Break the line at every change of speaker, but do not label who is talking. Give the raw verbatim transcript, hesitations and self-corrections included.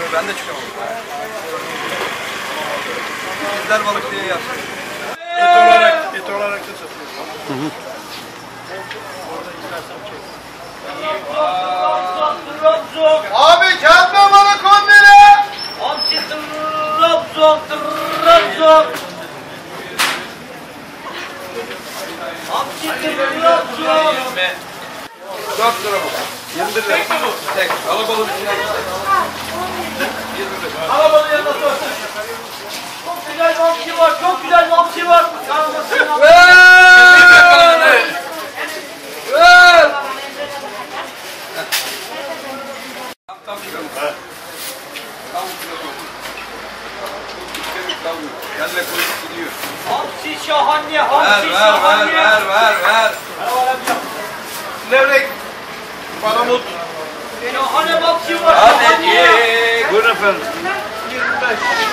Ben de çıkamam. Bizler balık diye yaptık.
Et olarak, et olarak da satıyoruz. Hı hı.
Abi kendine balık on lira.
Hamsi Trabzon, Trabzon. Hamsi Trabzon.
dört lira bu. yirmi bir lira. Tek. Alabalık içine.
Arabanın yanına sor. Çok güzel bir hamsi var, çok güzel bir hamsi var. Karnındasın.
Ver! Ver! Tam tam kilo. Tam kilo. Kendine koyup gidiyor.
Hamsi şahane,
Ver
hamsi
ver ver
şahane.
ver ver ver. Levrek. Palamut.
Şahane hamsi var,
Hadi.
şahane.
Buyurun efendim.
yirmi beş.